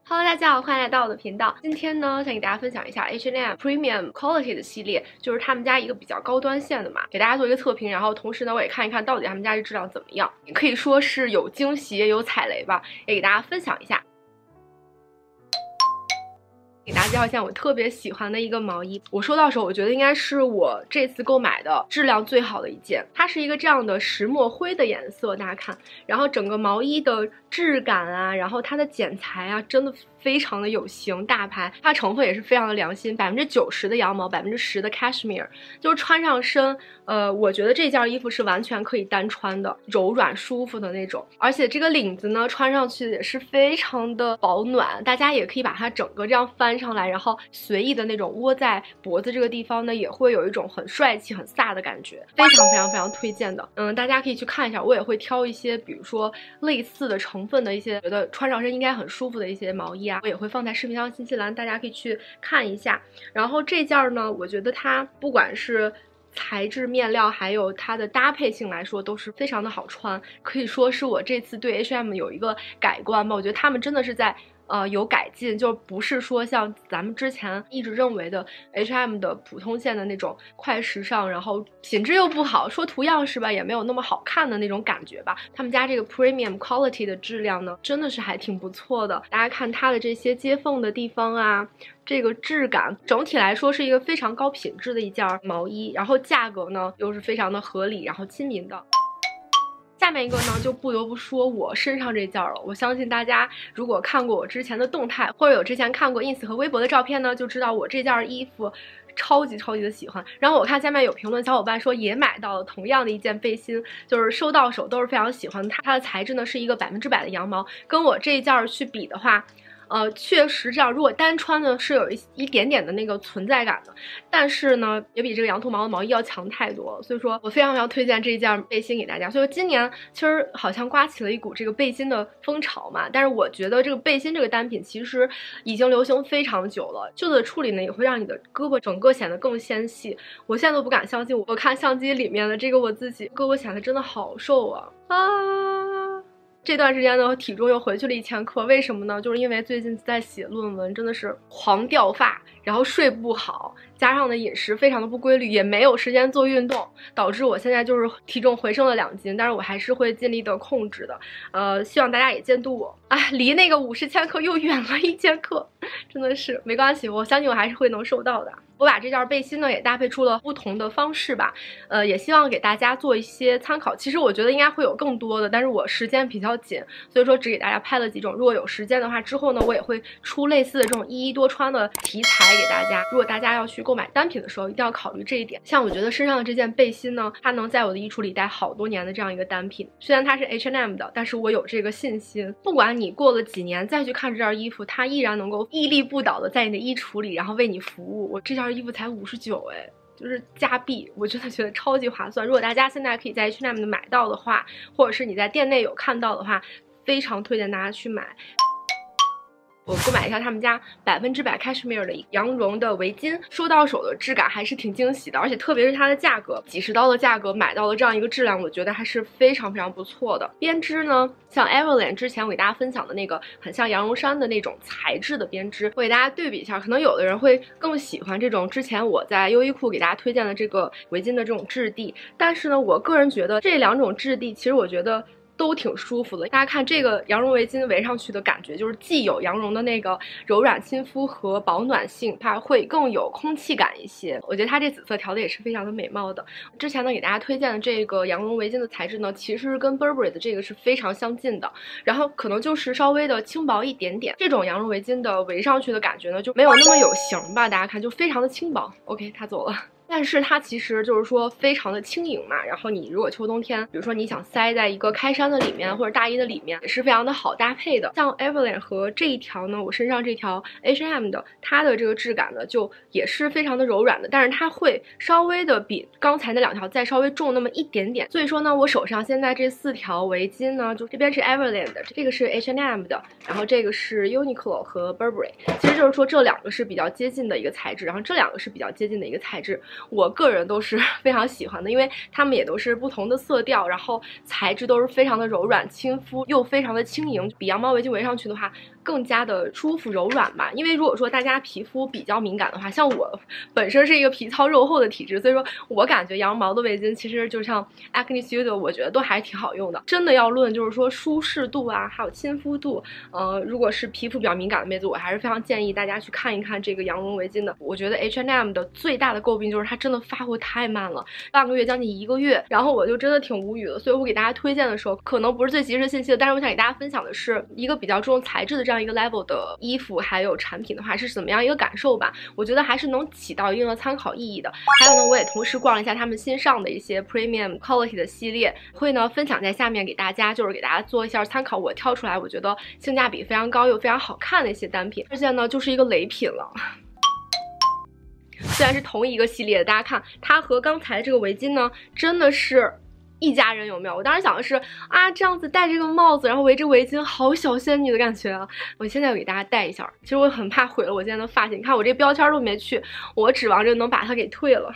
Hello， 大家好，欢迎来到我的频道。今天呢，想给大家分享一下 H&M Premium Quality 的系列，就是他们家一个比较高端线的嘛，给大家做一个测评。然后同时呢，我也看一看到底他们家这质量怎么样，可以说是有惊喜也有踩雷吧，也给大家分享一下。给大家介绍一下我特别喜欢的一个毛衣，我收到手，我觉得应该是我这次购买的质量最好的一件。它是一个这样的石墨灰的颜色，大家看，然后整个毛衣的质感啊，然后它的剪裁啊，真的非常的有型大牌，它成分也是非常的良心，90%的羊毛，10%的 cashmere， 就是穿上身，我觉得这件衣服是完全可以单穿的，柔软舒服的那种。而且这个领子呢，穿上去也是非常的保暖，大家也可以把它整个这样翻上来，然后随意的那种窝在脖子这个地方呢，也会有一种很帅气、很飒的感觉，非常推荐的。大家可以去看一下，我也会挑一些，比如说类似的成分的一些，觉得穿上身应该很舒服的一些毛衣啊，我也会放在视频上信息栏，大家可以去看一下。然后这件呢，我觉得它不管是材质、面料，还有它的搭配性来说，都是非常的好穿，可以说是我这次对 H&M 有一个改观吧。我觉得他们真的是在有改进，就不是说像咱们之前一直认为的 H&M 的普通线的那种快时尚，然后品质又不好，说图样是吧，也没有那么好看的那种感觉吧。他们家这个 Premium Quality 的质量呢，真的是还挺不错的。大家看它的这些接缝的地方啊，这个质感整体来说是一个非常高品质的一件毛衣，然后价格呢又是非常的合理，然后亲民的。下面一个呢，就不得不说我身上这件了。我相信大家如果看过我之前的动态，或者有之前看过 ins 和微博的照片呢，就知道我这件衣服超级的喜欢。然后我看下面有评论小伙伴说也买到了同样的一件背心，就是收到手都是非常喜欢它的材质呢是一个100%的羊毛，跟我这件去比的话。确实这样，如果单穿呢是有一点点的那个存在感的，但是呢也比这个羊驼毛的毛衣要强太多了，所以说我非常推荐这一件背心给大家。所以说今年其实好像刮起了一股这个背心的风潮嘛，但是我觉得这个背心这个单品其实已经流行非常久了，旧的处理呢也会让你的胳膊整个显得更纤细。我现在都不敢相信，我看相机里面的这个我自己胳膊显得真的好瘦啊！这段时间呢，体重又回去了1000克，为什么呢？就是因为最近在写论文，真的是狂掉发，然后睡不好，加上呢饮食非常的不规律，也没有时间做运动，导致我现在就是体重回升了2斤，但是我还是会尽力的控制的。希望大家也监督我。离那个50千克又远了1000克，真的是没关系，我相信我还是会能瘦到的。我把这件背心呢也搭配出了不同的方式吧，也希望给大家做一些参考。其实我觉得应该会有更多的，但是我时间比较紧，所以说只给大家拍了几种。如果有时间的话，之后呢我也会出类似的这种一多穿的题材给大家。如果大家要去购买单品的时候，一定要考虑这一点。像我觉得身上的这件背心呢，它能在我的衣橱里待好多年的这样一个单品。虽然它是 H&M 的，但是我有这个信心，不管你过了几年再去看这件衣服，它依然能够屹立不倒的在你的衣橱里，然后为你服务。我这件衣服才59哎，就是加币，我真的觉得超级划算。如果大家现在可以在 H&M 买到的话，或者是你在店内有看到的话，非常推荐大家去买。我购买一下他们家100% cashmere 的羊绒的围巾，收到手的质感还是挺惊喜的，而且特别是它的价格，几十刀的价格买到了这样一个质量，我觉得还是非常不错的。编织呢，像 Everlane 之前我给大家分享的那个很像羊绒衫的那种材质的编织，我给大家对比一下，可能有的人会更喜欢这种之前我在优衣库给大家推荐的这个围巾的这种质地，但是呢，我个人觉得这两种质地其实我觉得都挺舒服的。大家看这个羊绒围巾围上去的感觉，就是既有羊绒的那个柔软亲肤和保暖性，它会更有空气感一些。我觉得它这紫色调的也是非常的美貌的。之前呢给大家推荐的这个羊绒围巾的材质呢，其实跟 Burberry 的这个是非常相近的，然后可能就是稍微的轻薄一点点。这种羊绒围巾的围上去的感觉呢，就没有那么有型吧，大家看就非常的轻薄。OK， 它走了。但是它其实就是说非常的轻盈嘛，然后你如果秋冬天，比如说你想塞在一个开衫的里面或者大衣的里面，也是非常的好搭配的。像 Everlane 和这一条呢，我身上这条 H&M 的，它的这个质感呢就也是非常的柔软的，但是它会稍微的比刚才那2条再稍微重那么一点点。所以说呢，我手上现在这4条围巾呢，就这边是 Everlane 的，这个是 H&M 的，然后这个是 Uniqlo 和 Burberry， 其实就是说这2个是比较接近的一个材质，然后这2个是比较接近的一个材质。 我个人都是非常喜欢的，因为它们也都是不同的色调，然后材质都是非常的柔软亲肤，又非常的轻盈，比羊毛围巾围上去的话更加的舒服柔软吧。因为如果说大家皮肤比较敏感的话，像我本身是一个皮糙肉厚的体质，所以说我感觉羊毛的围巾其实就像 Acne Studio 我觉得都还是挺好用的。真的要论就是说舒适度啊，还有亲肤度，如果是皮肤比较敏感的妹子，我还是非常建议大家去看一看这个羊绒围巾的。我觉得 H&M 的最大的诟病就是它真的发货太慢了，半个月将近1个月，然后我就真的挺无语的。所以我给大家推荐的时候可能不是最及时信息的，但是我想给大家分享的是一个比较注重材质的这样一个 level 的衣服还有产品的话是怎么样一个感受吧，我觉得还是能起到一定的参考意义的。还有呢，我也同时逛了一下他们新上的一些 premium quality 的系列，会呢分享在下面给大家，就是给大家做一下参考，我挑出来我觉得性价比非常高又非常好看的一些单品。而且呢就是一个雷品了，虽然是同一个系列，大家看它和刚才这个围巾呢真的是一家人，有没有？我当时想的是啊，这样子戴这个帽子，然后围这个围巾，好小仙女的感觉啊！我现在给大家戴一下，其实我很怕毁了我今天的发型。你看我这标签都没去，我指望着能把它给退了。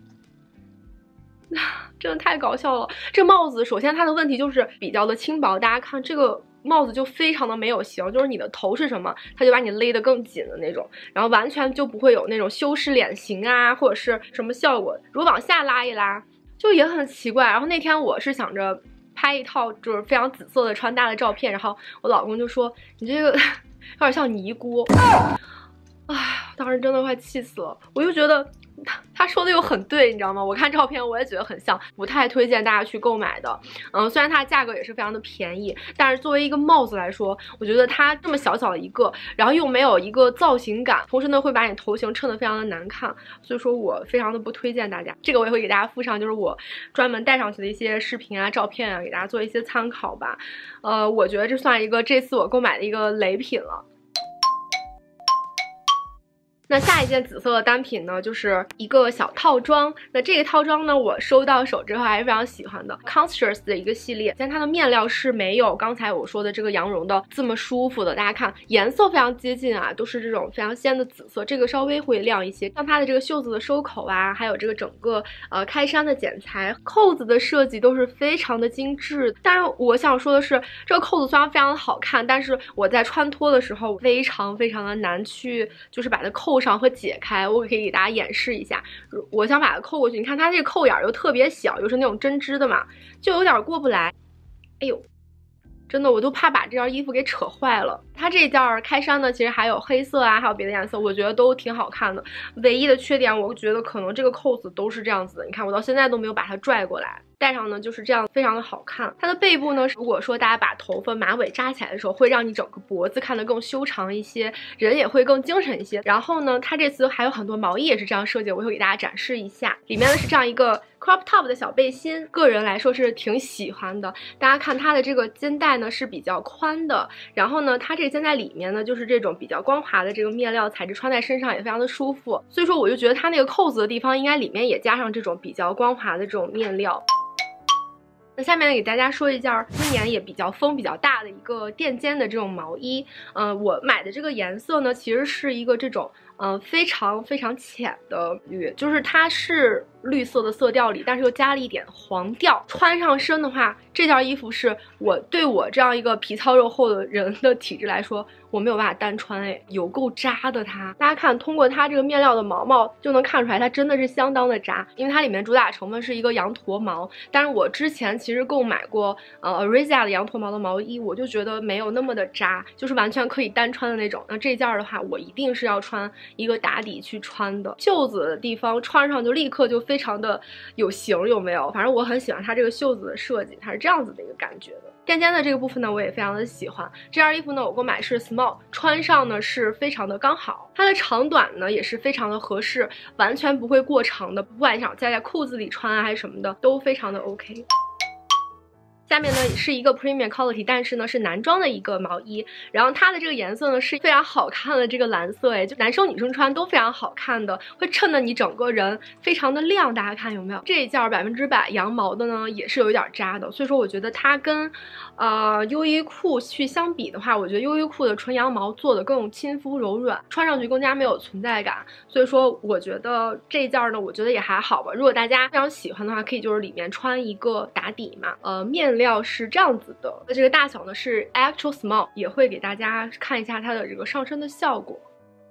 真的太搞笑了！这帽子首先它的问题就是比较的轻薄，大家看这个帽子就非常的没有型，就是你的头是什么，它就把你勒得更紧的那种，然后完全就不会有那种修饰脸型啊或者是什么效果。如果往下拉一拉，就也很奇怪。然后那天我是想着拍一套就是非常紫色的穿搭的照片，然后我老公就说你这个有点像尼姑。哎，当时真的快气死了。我就觉得他说的又很对，你知道吗？我看照片我也觉得很像，不太推荐大家去购买的。虽然它的价格也是非常的便宜，但是作为一个帽子来说，我觉得它这么小小的一个，然后又没有一个造型感，同时呢会把你头型衬得非常的难看，所以说我非常的不推荐大家。这个我也会给大家附上，就是我专门戴上去的一些视频啊、照片啊，给大家做一些参考吧。我觉得这算一个这次我购买的一个雷品了。那下一件紫色的单品呢，就是一个小套装。那这个套装呢，我收到手之后还是非常喜欢的 ，Conscious 的一个系列。但它的面料是没有刚才我说的这个羊绒的这么舒服的。大家看颜色非常接近啊，都是这种非常鲜的紫色，这个稍微会亮一些。像它的这个袖子的收口啊，还有这个整个开衫的剪裁，扣子的设计都是非常的精致。但是我想说的是，这个扣子虽然非常的好看，但是我在穿脱的时候非常的难去就是把它扣上和解开。我可以给大家演示一下，我想把它扣过去，你看它这个扣眼又特别小，又是那种针织的嘛，就有点过不来。哎呦，真的我都怕把这件衣服给扯坏了。它这件开衫呢，其实还有黑色啊，还有别的颜色，我觉得都挺好看的。唯一的缺点，我觉得可能这个扣子都是这样子的，你看我到现在都没有把它拽过来。戴上呢就是这样，非常的好看。它的背部呢，如果说大家把头发马尾扎起来的时候，会让你整个脖子看得更修长一些，人也会更精神一些。然后呢，它这次还有很多毛衣也是这样设计，我会给大家展示一下。里面呢是这样一个 crop top 的小背心，个人来说是挺喜欢的。大家看它的这个肩带呢是比较宽的，然后呢，它这个肩带里面呢就是这种比较光滑的这个面料材质，穿在身上也非常的舒服。所以说我就觉得它那个扣子的地方应该里面也加上这种比较光滑的这种面料。那下面呢，给大家说一件今年也比较风比较大的一个垫肩的这种毛衣。我买的这个颜色呢，其实是一个这种非常浅的绿，就是它是绿色的色调里，但是又加了一点黄调。穿上身的话，这件衣服是对我这样一个皮糙肉厚的人的体质来说，我没有办法单穿，哎，有够扎的它。大家看，通过它这个面料的毛毛就能看出来，它真的是相当的扎，因为它里面主打成分是一个羊驼毛。但是我之前其实购买过Arizia 的羊驼毛的毛衣，我就觉得没有那么的扎，就是完全可以单穿的那种。那这件的话，我一定是要穿一个打底去穿的，袖子的地方穿上就立刻就非常的有型，有没有？反正我很喜欢它这个袖子的设计，它是这样子的一个感觉的。垫肩的这个部分呢，我也非常的喜欢。这件衣服呢，我购买是 small， 穿上呢是非常的刚好，它的长短呢也是非常的合适，完全不会过长的，不管你想在裤子里穿啊还是什么的，都非常的 OK。 下面呢是一个 premium quality， 但是呢是男装的一个毛衣，然后它的这个颜色呢是非常好看的这个蓝色，哎，就男生女生穿都非常好看的，会衬得你整个人非常的亮。大家看有没有？这一件100%羊毛的呢，也是有一点扎的，所以说我觉得它跟优衣库去相比的话，我觉得优衣库的纯羊毛做的更亲肤柔软，穿上去更加没有存在感。所以说我觉得这一件呢，我觉得也还好吧。如果大家非常喜欢的话，可以就是里面穿一个打底嘛。面料是这样子的，这个大小呢是 actual small， 也会给大家看一下它的这个上身的效果。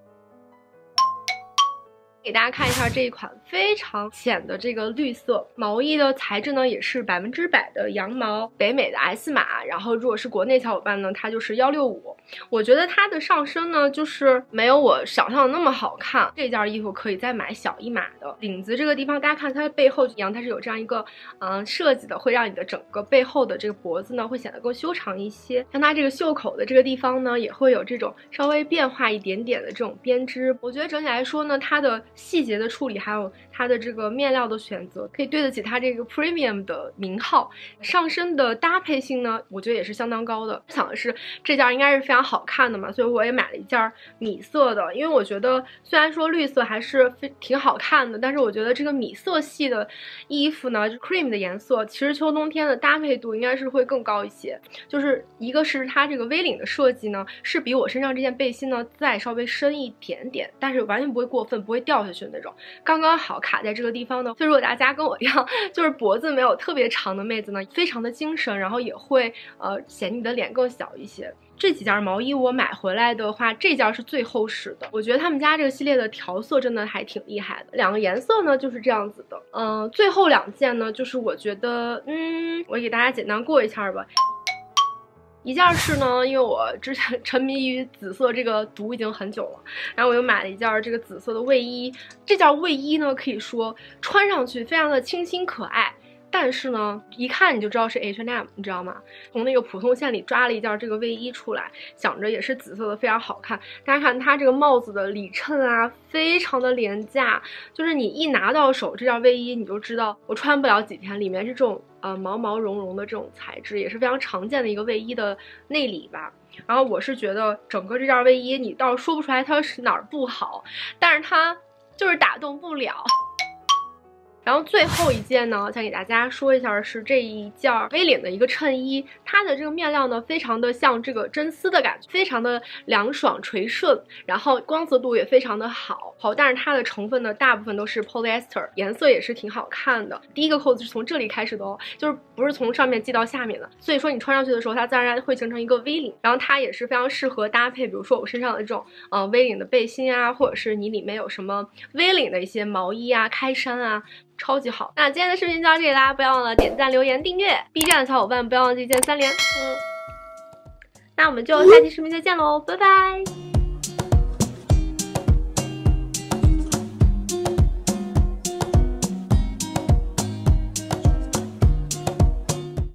给大家看一下这一款非常浅的这个绿色毛衣的材质呢，也是100%的羊毛，北美的 S 码。然后如果是国内小伙伴呢，它就是165。我觉得它的上身呢，就是没有我想象的那么好看。这件衣服可以再买小1码的。领子这个地方，大家看它的背后一样，它是有这样一个设计的，会让你的整个背后的这个脖子呢会显得更修长一些。像它这个袖口的这个地方呢，也会有这种稍微变化一点点的这种编织。我觉得整体来说呢，它的细节的处理，还有它的这个面料的选择，可以对得起它这个 premium 的名号。上身的搭配性呢，我觉得也是相当高的。想的是这件应该是非常好看的嘛，所以我也买了一件米色的，因为我觉得虽然说绿色还是挺好看的，但是我觉得这个米色系的衣服呢，就 cream 的颜色，其实秋冬天的搭配度应该是会更高一些。就是一个是它这个 V 领的设计呢，是比我身上这件背心呢再稍微深一点点，但是完全不会过分，不会掉下去的那种，刚刚好卡在这个地方呢。所以如果大家跟我一样，就是脖子没有特别长的妹子呢，非常的精神，然后也会显你的脸更小一些。这几件毛衣我买回来的话，这件是最厚实的。我觉得他们家这个系列的调色真的还挺厉害的。两个颜色呢就是这样子的。最后2件呢，就是我觉得我给大家简单过一下吧。一件是呢，因为我之前沉迷于紫色这个毒已经很久了，然后我又买了一件这个紫色的卫衣。这件卫衣呢，可以说穿上去非常的清新可爱，但是呢，一看你就知道是 H&M， 你知道吗？从那个普通线里抓了一件这个卫衣出来，想着也是紫色的，非常好看。大家看它这个帽子的里衬啊，非常的廉价，就是你一拿到手这件卫衣，你就知道我穿不了几天，里面是这种毛毛绒绒的这种材质，也是非常常见的一个卫衣的内里吧。然后我是觉得整个这件卫衣，你倒说不出来它是哪儿不好，但是它就是打动不了。然后最后一件呢，想给大家说一下，是这一件 V 领的一个衬衣，它的这个面料呢，非常的像这个真丝的感觉，非常的凉爽垂顺，然后光泽度也非常的好。但是它的成分呢，大部分都是 polyester， 颜色也是挺好看的。第一个扣子是从这里开始的哦，就是不是从上面系到下面的，所以说你穿上去的时候，它自然而然会形成一个 V 领。然后它也是非常适合搭配，比如说我身上的这种V 领的背心啊，或者是你里面有什么 V 领的一些毛衣啊、开衫啊。超级好。那今天的视频就到这里啦，不要忘了点赞、留言、订阅。B 站的小伙伴不要忘记键3连。那我们就下期视频再见喽，拜拜。